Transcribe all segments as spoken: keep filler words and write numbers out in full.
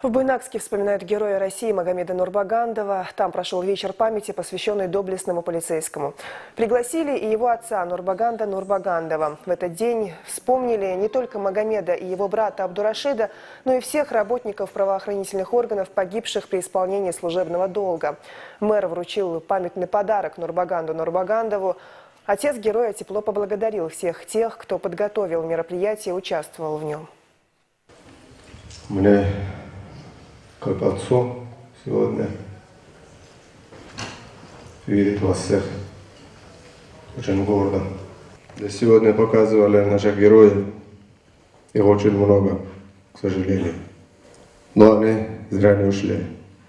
В Буйнакске вспоминают героя России Магомеда Нурбагандова. Там прошел вечер памяти, посвященный доблестному полицейскому. Пригласили и его отца Нурбаганда Нурбагандова. В этот день вспомнили не только Магомеда и его брата Абдурашида, но и всех работников правоохранительных органов, погибших при исполнении служебного долга. Мэр вручил памятный подарок Нурбаганду Нурбагандову. Отец героя тепло поблагодарил всех тех, кто подготовил мероприятие и участвовал в нем. Мне, как отцу, сегодня видеть вас всех очень гордо. Сегодня показывали наших героев, их очень много, к сожалению. Но они зря не ушли.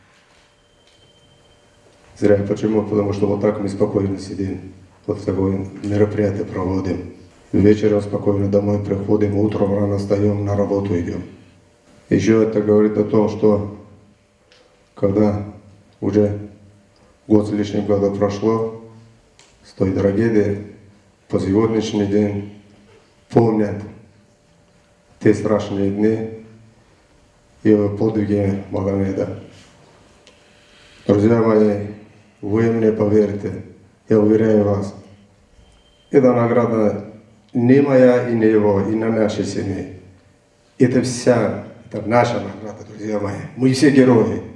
Зря. Почему? Потому что вот так мы спокойно сидим. Вот такое мероприятие проводим. Вечером спокойно домой приходим, утром рано встаем, на работу идем. Еще это говорит о том, что когда уже год с лишним года прошло с той трагедии, по сегодняшний день помнят те страшные дни и подвиги Магомеда. Друзья мои, вы мне поверьте, я уверяю вас, эта награда не моя и не его, и на нашей семье. Это вся, это наша награда, друзья мои. Мы все герои.